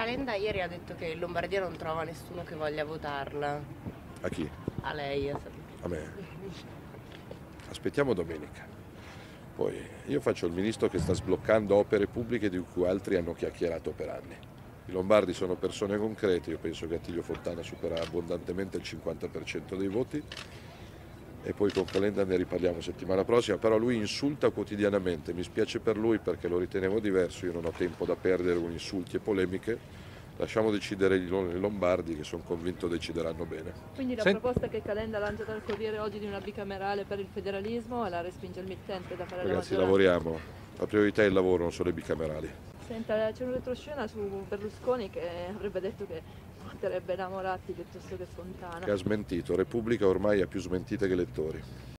Calenda ieri ha detto che in Lombardia non trova nessuno che voglia votarla. A chi? A lei. A me. Aspettiamo domenica. Poi io faccio il ministro che sta sbloccando opere pubbliche di cui altri hanno chiacchierato per anni. I lombardi sono persone concrete, io penso che Attilio Fontana supera abbondantemente il 50% dei voti e poi con Calenda ne riparliamo settimana prossima, però lui insulta quotidianamente, mi spiace per lui perché lo ritenevo diverso, io non ho tempo da perdere con insulti e polemiche, lasciamo decidere i lombardi che sono convinto decideranno bene. Quindi la proposta che Calenda ha lanciato al Corriere oggi di una bicamerale per il federalismo la respinge il mittente da fare la Ragazzi, maggioranza? lavoriamo, la priorità è il lavoro, non sono le bicamerali. Senta, c'è un retroscena su Berlusconi che avrebbe detto che voterebbe da Moratti piuttosto che Fontana. Che ha smentito, Repubblica ormai ha più smentite che lettori.